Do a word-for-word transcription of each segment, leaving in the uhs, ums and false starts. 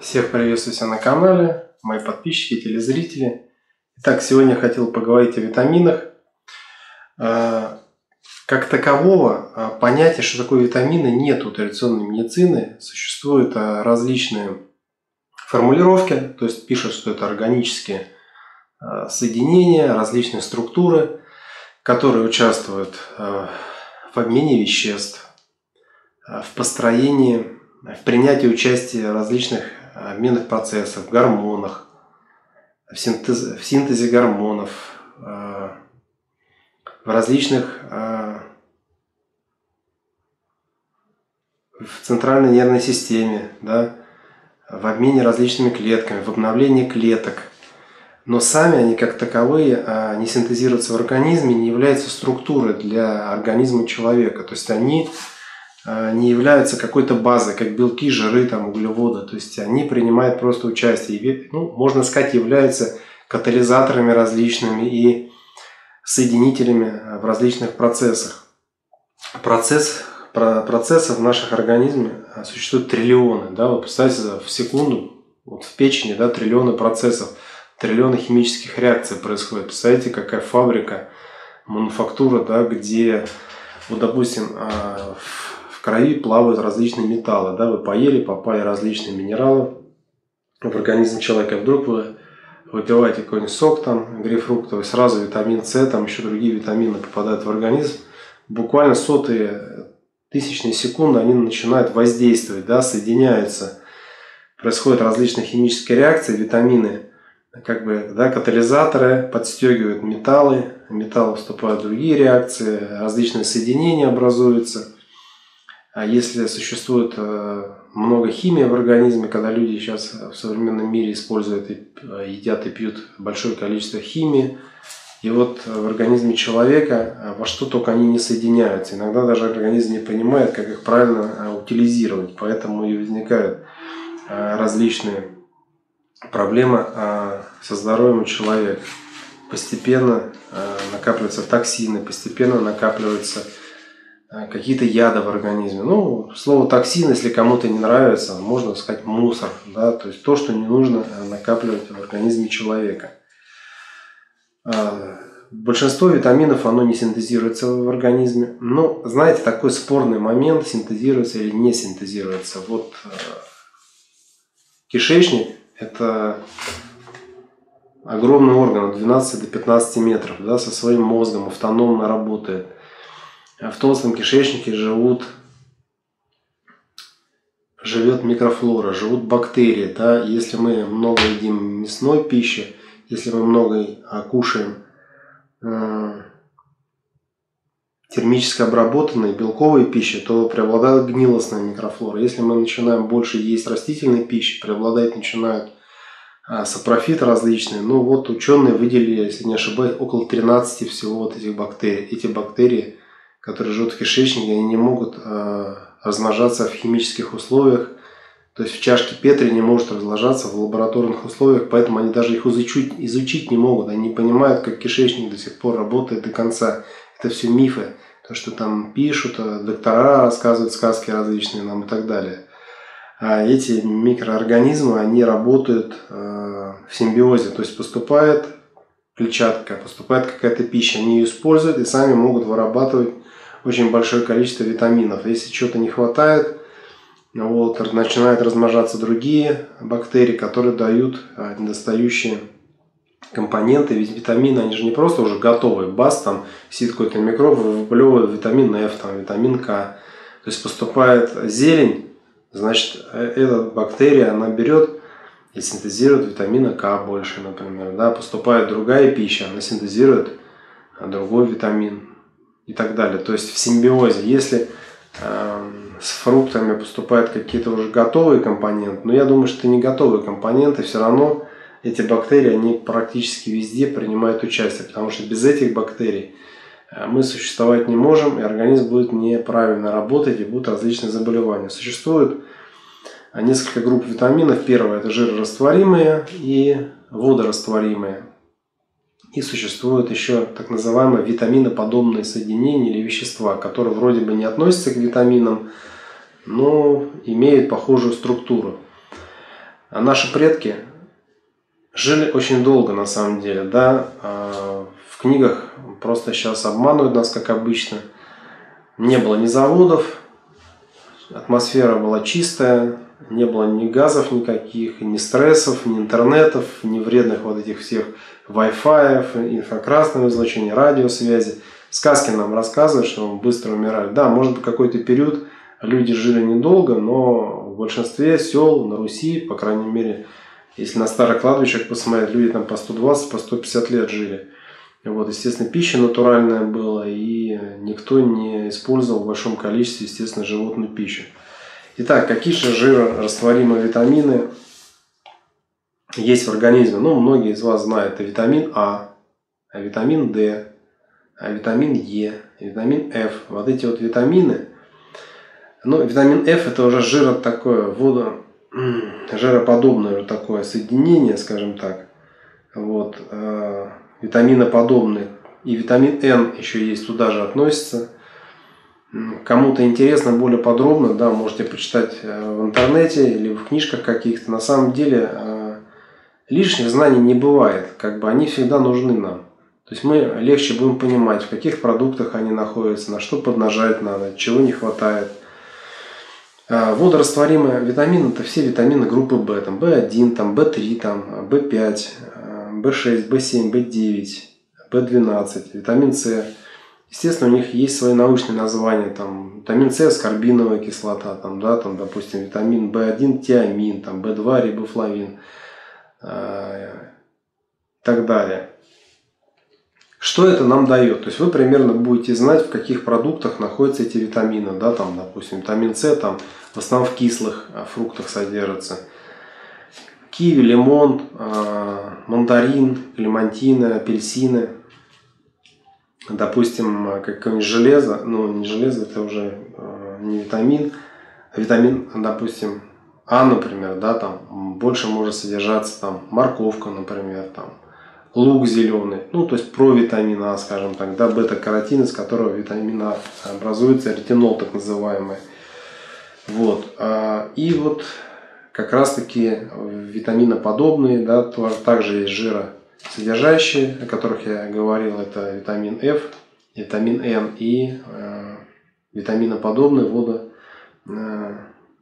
Всех приветствую себя на канале, мои подписчики, телезрители. Итак, сегодня я хотел поговорить о витаминах. Как такового понятия, что такое витамины, нет у традиционной медицины. Существуют различные формулировки, то есть пишут, что это органические соединения, различные структуры, которые участвуют в обмене веществ, в построении, в принятии участия в различных обменных процессах, гормонах, в синтезе, в синтезе гормонов, в различных, в центральной нервной системе, да, в обмене различными клетками, в обновлении клеток. Но сами они как таковые не синтезируются в организме, не являются структурой для организма человека. То есть они не являются какой-то базой, как белки, жиры, там, углеводы. То есть они принимают просто участие. Ну, можно сказать, являются катализаторами различными и соединителями в различных процессах. Процесс, процессов в наших организме существует триллионы. Да? Вы представьте, в секунду вот в печени, да, триллионы процессов, триллионы химических реакций происходит. Представляете, какая фабрика, мануфактура, да, где, вот, допустим, в крови плавают различные металлы. Да? Вы поели, попали различные минералы в организм человека. Вдруг вы выпиваете какой-нибудь сок, там, грейпфруктовый, сразу витамин С, там еще другие витамины попадают в организм. Буквально сотые, тысячные секунды они начинают воздействовать, да, соединяются. Происходят различные химические реакции, витамины, как бы, да, катализаторы подстегивают металлы, металлы вступают в другие реакции, различные соединения образуются. А если существует много химии в организме, когда люди сейчас в современном мире используют, и едят и пьют большое количество химии, и вот в организме человека во что только они не соединяются. Иногда даже организм не понимает, как их правильно утилизировать, поэтому и возникают различные проблемы со здоровьем человека. Постепенно накапливаются токсины, постепенно накапливаются какие-то яды в организме. Ну, слово токсин, если кому-то не нравится, можно сказать мусор, да, то есть то, что не нужно накапливать в организме человека. Большинство витаминов, оно не синтезируется в организме. Но, знаете, такой спорный момент, синтезируется или не синтезируется. Вот кишечник – это огромный орган от двенадцати до пятнадцати метров, да, со своим мозгом, автономно работает. В толстом кишечнике живут, живет микрофлора, живут бактерии. Да? Если мы много едим мясной пищи, если мы много кушаем э, термически обработанной белковой пищи, то преобладает гнилостная микрофлора. Если мы начинаем больше есть растительной пищи, преобладать начинают э, сапрофиты различные. Ну вот ученые выделили, если не ошибаюсь, около тринадцати всего вот этих бактерий. Эти бактерии, которые живут в кишечнике, они не могут э, размножаться в химических условиях. То есть в чашке Петри не может размножаться в лабораторных условиях, поэтому они даже их изучить, изучить не могут. Они не понимают, как кишечник до сих пор работает до конца. Это все мифы. То, что там пишут, доктора рассказывают сказки различные нам и так далее. А эти микроорганизмы, они работают э, в симбиозе. То есть поступает клетчатка, поступает какая-то пища, они ее используют и сами могут вырабатывать очень большое количество витаминов. Если чего-то не хватает, вот, начинают размножаться другие бактерии, которые дают недостающие компоненты. Ведь витамины, они же не просто уже готовые. Бас, там сидит какой-то микроб, выплевывает витамин F, там, витамин К. То есть поступает зелень, значит, эта бактерия, она берет и синтезирует витамина К больше, например. Да? Поступает другая пища, она синтезирует другой витамин. И так далее. То есть в симбиозе. Если э, с фруктами поступают какие-то уже готовые компоненты, но я думаю, что это не готовые компоненты, все равно эти бактерии, они практически везде принимают участие, потому что без этих бактерий мы существовать не можем, и организм будет неправильно работать, и будут различные заболевания. Существует несколько групп витаминов. Первое – это жирорастворимые и водорастворимые. И существуют еще так называемые витаминоподобные соединения или вещества, которые вроде бы не относятся к витаминам, но имеют похожую структуру. наши предки жили очень долго на самом деле, да, в книгах просто сейчас обманывают нас, как обычно. Не было ни заводов, атмосфера была чистая, не было ни газов никаких, ни стрессов, ни интернетов, ни вредных вот этих всех Wi-Fi, инфракрасного излучения, радиосвязи. Сказки нам рассказывают, что мы быстро умирали. Да, может быть, какой-то период люди жили недолго, но в большинстве сел на Руси, по крайней мере, если на старых кладбищах посмотреть, люди там по сто двадцать, по сто пятьдесят лет жили. Вот, естественно, пища натуральная была, и никто не использовал в большом количестве, естественно, животную пищу. Итак, какие же жирорастворимые витамины есть в организме? Ну, многие из вас знают, это витамин А, витамин D, витамин Е, витамин F. Вот эти вот витамины, ну, витамин F это уже жиро такое, водо, жироподобное уже такое соединение, скажем так. Вот, э, витаминоподобный. И витамин N еще есть, туда же относится. Кому-то интересно более подробно, да, можете почитать в интернете или в книжках каких-то. На самом деле э, лишних знаний не бывает, как бы они всегда нужны нам. То есть мы легче будем понимать, в каких продуктах они находятся, на что поднажать надо, чего не хватает. Водорастворимые витамины – это все витамины группы В, там В один, там В три, там В пять, В шесть, В семь, В девять, В двенадцать, витамин С. Естественно, у них есть свои научные названия, там витамин С – аскорбиновая кислота, там, да, там, допустим, витамин В один – тиамин, там В два – рибофлавин и так далее. Что это нам дает? То есть вы примерно будете знать, в каких продуктах находятся эти витамины. Да, там, допустим, витамин С там, в основном в кислых фруктах содержится. Киви, лимон, мандарин, клементины, апельсины. Допустим, какое-нибудь железо. Ну, не железо, это уже не витамин. А витамин, допустим, А, например, да, там больше может содержаться там морковка, например, там. Лук зеленый, ну то есть провитамин А, скажем так, да, бета-каротин, из которого витамин А образуется, ретинол так называемый. Вот. И вот как раз таки витаминоподобные, да, также есть жиросодержащие, о которых я говорил, это витамин F, витамин Н и э, витаминоподобные водо э,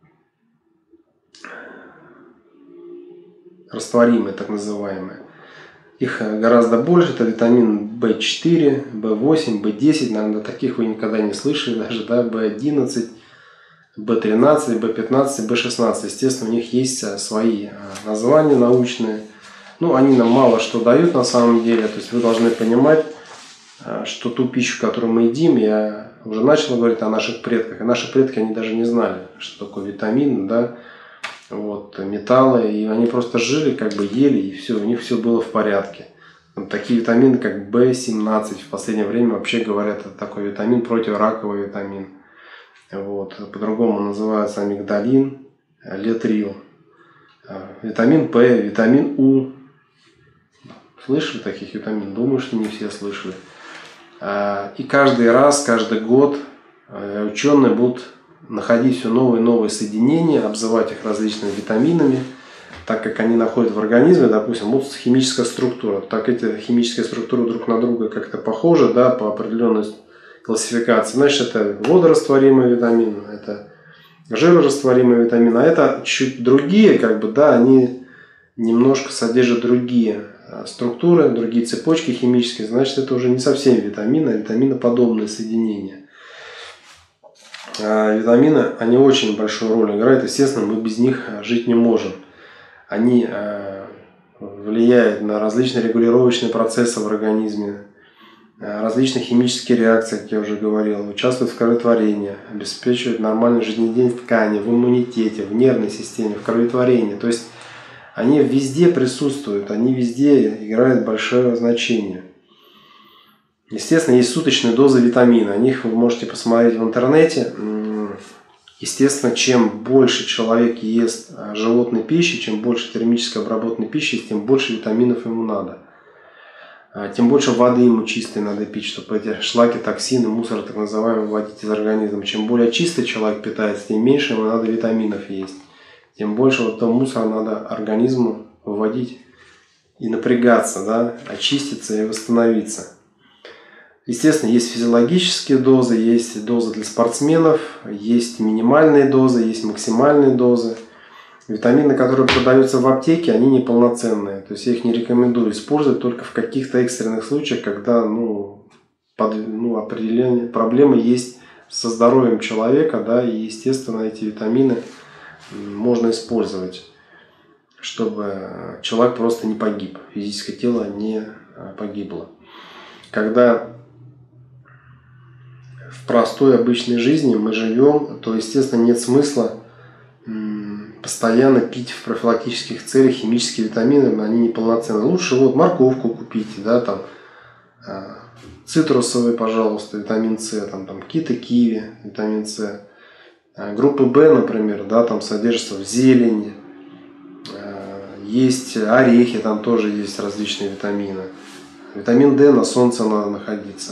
растворимые, так называемые. Их гораздо больше, это витамин В четыре, В восемь, В десять, наверное, таких вы никогда не слышали даже, да, В одиннадцать, В тринадцать, В пятнадцать, В шестнадцать. Естественно, у них есть свои названия научные. Ну, они нам мало что дают на самом деле. То есть вы должны понимать, что ту пищу, которую мы едим, я уже начал говорить о наших предках. И наши предки, они даже не знали, что такое витамин, да. Вот, металлы, и они просто жили, как бы ели, и все, у них все было в порядке. Там такие витамины, как В семнадцать, в последнее время вообще говорят, это такой витамин, противораковый витамин. Вот, по-другому называется амигдалин, летрил. Витамин П, витамин У. Слышали таких витаминов? Думаю, что не все слышали. И каждый раз, каждый год ученые будут находить все новые и новые соединения, обзывать их различными витаминами, так как они находят в организме, допустим, вот химическая структура. Так эти химические структуры друг на друга как-то похожи, да, по определенной классификации. Значит, это водорастворимые витамины, это жирорастворимые витамины, а это чуть другие, как бы, да, они немножко содержат другие структуры, другие цепочки химические. Значит, это уже не совсем витамины, а витаминоподобные соединения. Витамины, они очень большую роль играют, естественно, мы без них жить не можем. Они влияют на различные регулировочные процессы в организме, различные химические реакции, как я уже говорил, участвуют в кроветворении, обеспечивают нормальную жизнедеятельность ткани, в иммунитете, в нервной системе, в кроветворении. То есть они везде присутствуют, они везде играют большое значение. Естественно, есть суточные дозы витамина. О них вы можете посмотреть в интернете. Естественно, чем больше человек ест животной пищи, чем больше термически обработанной пищи, тем больше витаминов ему надо. Тем больше воды ему чистой надо пить, чтобы эти шлаки, токсины, мусор так называемый выводить из организма. Чем более чистый человек питается, тем меньше ему надо витаминов есть. тем больше вот этого мусора надо организму выводить и напрягаться, да, очиститься и восстановиться. Естественно, есть физиологические дозы, есть дозы для спортсменов, есть минимальные дозы, есть максимальные дозы. Витамины, которые продаются в аптеке, они неполноценные. То есть я их не рекомендую использовать только в каких-то экстренных случаях, когда ну, под, ну, определенные проблемы есть со здоровьем человека, да, и, естественно, эти витамины можно использовать, чтобы человек просто не погиб, физическое тело не погибло. Когда в простой обычной жизни мы живем, то, естественно, нет смысла постоянно пить в профилактических целях химические витамины, они неполноценны. Лучше вот морковку купите, да, там, цитрусовый, пожалуйста, витамин С, там, там кита киви, витамин С. Группы В, например, да, там содержится в зелени, есть орехи, там тоже есть различные витамины. Витамин D на солнце надо находиться.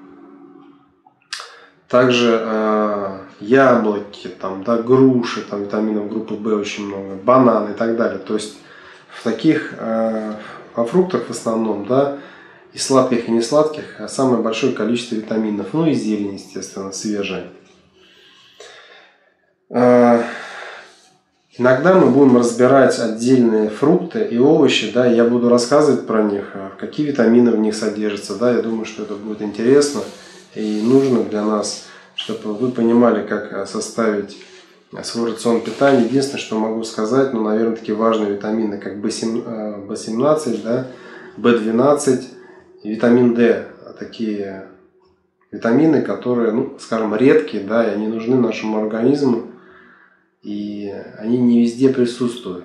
Также э, яблоки, там, да, груши, там витаминов группы В очень много, бананы и так далее. То есть в таких, э, во фруктах в основном, да, и сладких, и несладких, самое большое количество витаминов. Ну и зелень, естественно, свежая. Э, иногда мы будем разбирать отдельные фрукты и овощи, да, и я буду рассказывать про них, какие витамины в них содержатся, да, я думаю, что это будет интересно и нужно для нас, чтобы вы понимали, как составить свой рацион питания. Единственное, что могу сказать, ну, наверное, такие важные витамины, как бэ семнадцать, да, бэ двенадцать и витамин D. Такие витамины, которые, ну, скажем, редкие, да, и они нужны нашему организму, и они не везде присутствуют.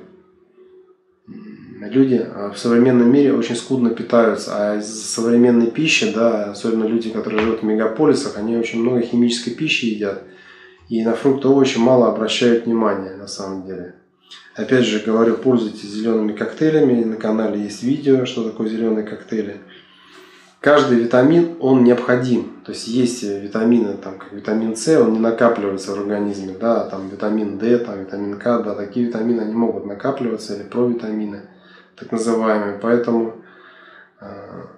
Люди в современном мире очень скудно питаются, а из современной пищи, да, особенно люди, которые живут в мегаполисах, они очень много химической пищи едят, и на фрукты и овощи мало обращают внимания на самом деле. Опять же говорю, пользуйтесь зелеными коктейлями, на канале есть видео, что такое зеленые коктейли. Каждый витамин, он необходим, то есть есть витамины, там, как витамин С, он не накапливается в организме, да, там витамин D, там, витамин К, да, такие витамины, они могут накапливаться, или провитамины, так называемые, поэтому, э,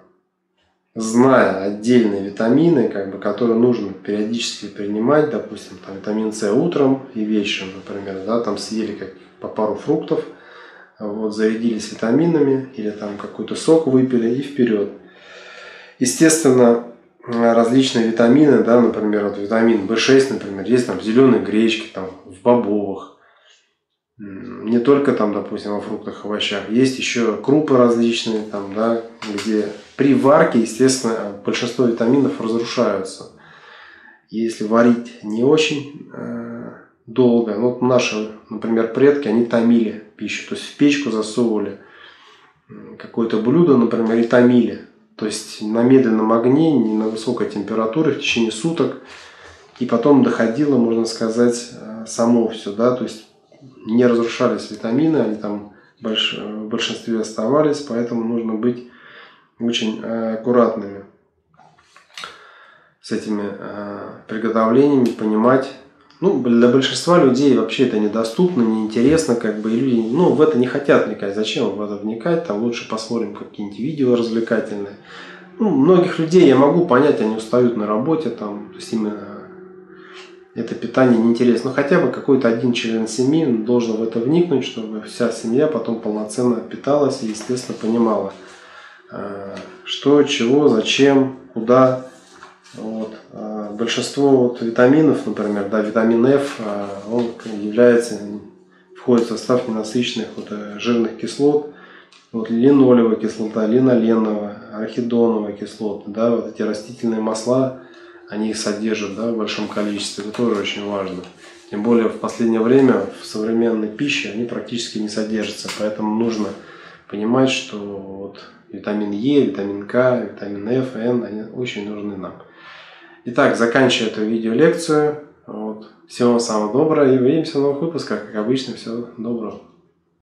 зная отдельные витамины, как бы, которые нужно периодически принимать, допустим, там, витамин С утром и вечером, например, да, там съели как по пару фруктов, вот, зарядились витаминами, или там какой-то сок выпили и вперед. Естественно, различные витамины, да, например, вот витамин бэ шесть, например, есть там в зеленой гречке, там, в бобовых. Не только там, допустим, во фруктах, овощах. Есть еще крупы различные, там, да, где при варке, естественно, большинство витаминов разрушаются. Если варить не очень э, долго, ну, вот наши, например, предки, они томили пищу, то есть в печку засовывали какое-то блюдо, например, и томили. То есть на медленном огне, не на высокой температуре в течение суток. И потом доходило, можно сказать, само все. Да? То есть не разрушались витамины, они там в большинстве оставались. Поэтому нужно быть очень аккуратными с этими приготовлениями, понимать. Ну, для большинства людей вообще это недоступно, неинтересно, как бы, и люди, ну, в это не хотят вникать. Зачем в это вникать? Там лучше посмотрим какие-нибудь видео развлекательные. Ну, многих людей я могу понять, они устают на работе, там, то есть им это питание неинтересно. Но хотя бы какой-то один член семьи должен в это вникнуть, чтобы вся семья потом полноценно питалась и, естественно, понимала, что, чего, зачем, куда. Вот. Большинство вот витаминов, например, да, витамин F, он является, входит в состав ненасыщенных вот, жирных кислот, вот, линолевая кислота, линоленовая, арахидоновая кислота, да, вот эти растительные масла, они их содержат, да, в большом количестве, это тоже очень важно. Тем более в последнее время в современной пище они практически не содержатся, поэтому нужно понимать, что вот, витамин Е, витамин К, витамин F, Н, они очень нужны нам. Итак, заканчиваю эту видеолекцию. Вот. Всего вам самого доброго и увидимся в новых выпусках. Как обычно, всего доброго.